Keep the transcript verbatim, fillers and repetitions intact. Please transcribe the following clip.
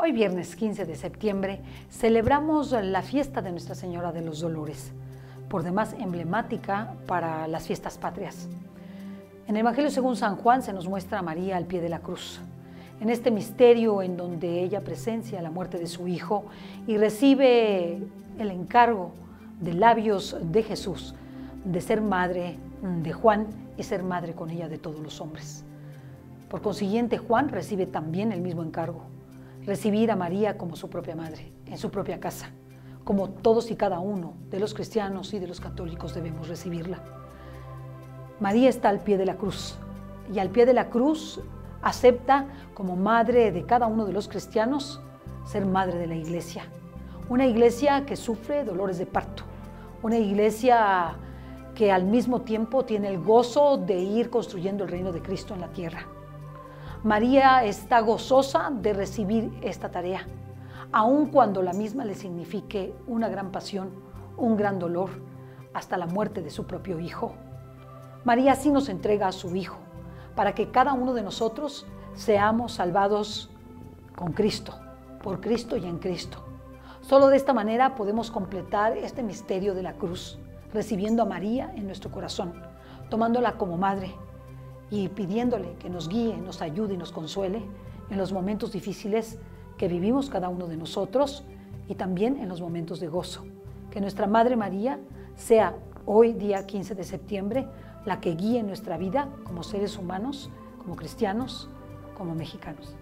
Hoy viernes quince de septiembre celebramos la fiesta de Nuestra Señora de los Dolores, por demás emblemática para las fiestas patrias. En el Evangelio según San Juan se nos muestra a María al pie de la cruz, en este misterio en donde ella presencia la muerte de su Hijo y recibe el encargo de labios de Jesús de ser madre de Juan y ser madre con ella de todos los hombres. Por consiguiente, Juan recibe también el mismo encargo, recibir a María como su propia madre, en su propia casa, como todos y cada uno de los cristianos y de los católicos debemos recibirla. María está al pie de la cruz y al pie de la cruz acepta como madre de cada uno de los cristianos ser madre de la iglesia, una iglesia que sufre dolores de parto, una iglesia que al mismo tiempo tiene el gozo de ir construyendo el reino de Cristo en la tierra. María está gozosa de recibir esta tarea, aun cuando la misma le signifique una gran pasión, un gran dolor, hasta la muerte de su propio Hijo. María sí nos entrega a su Hijo, para que cada uno de nosotros seamos salvados con Cristo, por Cristo y en Cristo. Solo de esta manera podemos completar este misterio de la cruz, recibiendo a María en nuestro corazón, tomándola como madre, y pidiéndole que nos guíe, nos ayude y nos consuele en los momentos difíciles que vivimos cada uno de nosotros y también en los momentos de gozo. Que nuestra Madre María sea hoy, día quince de septiembre, la que guíe nuestra vida como seres humanos, como cristianos, como mexicanos.